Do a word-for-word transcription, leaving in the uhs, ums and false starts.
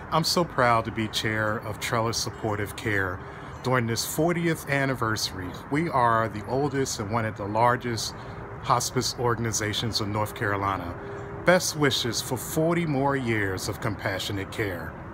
I'm so proud to be chair of Trellis Supportive Care. During this fortieth anniversary, we are the oldest and one of the largest hospice organizations in North Carolina. Best wishes for forty more years of compassionate care.